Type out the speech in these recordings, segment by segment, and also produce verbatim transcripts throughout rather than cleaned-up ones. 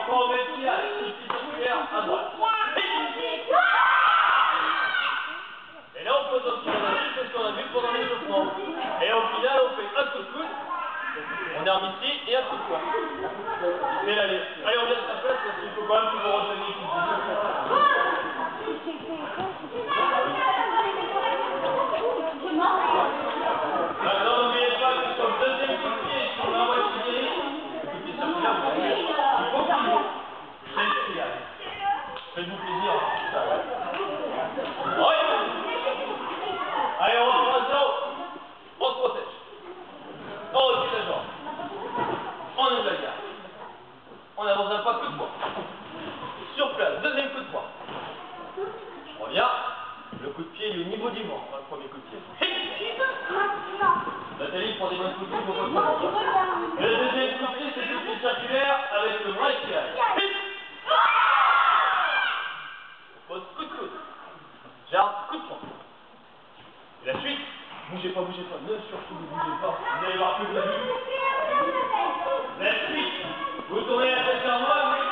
Encore au vertical, ici circulaire à droite. Et là, on pose un pied, on a vu ce qu'on a vu pendant l'échauffement. Et au final, on fait un coup de coude, on arme ici et un coup de poing. Et là, allez, allez, on vient de sa place parce qu'il faut quand même que vous reteniez tout maintenant, n'oubliez pas que sur le deuxième coup de pied, sur la moitié dirigée, le coup de pied circulaire, vous avez il faut qu'il y ait. C'est le trial. Faites-vous plaisir. Oui. Allez, on reprend à zéro. On se protège. On recule la jambe. On ouvre la garde. On avance un pas, coup de poing. Sur place, deuxième coup de poing. Je reviens. Le coup de pied il est au niveau du ventre, le premier coup de pied. Nathalie prend des bonnes coups de pied pour votre ventre. Le deuxième coup de pied, c'est le coup de pied circulaire avec le bras qui arrive. On pose coup de coude. Garde, coup de poing. Et la suite, bougez pas, bougez pas, ne surtout ne bougez pas. Vous allez voir que vous avez vu. La suite, vous tournez la tête vers moi, mais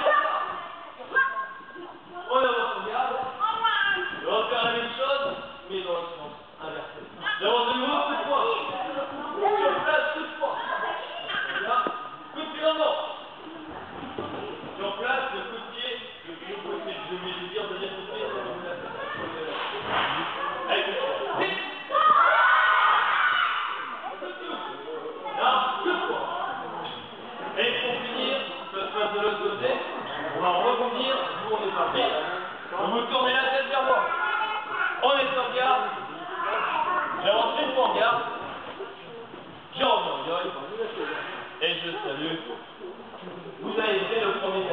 on avance en garde. Et on va faire la même chose, mais dans le sens inversé. J'avance de nouveau, coup de poing. Sur place, coup de poing. Là, coup de pied dans le ventre. Sur place, le coup de pied, le plus haut possible. Je vais vous dire, deuxième coup de pied, c'est comme la tête. Allez, coup de poing. Et pour finir, ça se passe de l'autre côté, on va revenir, vous on est parti, on vous tournez la tête vers moi. On est en garde, j'avance une fois en garde, je reviens en garde, et je salue. Vous avez fait le premier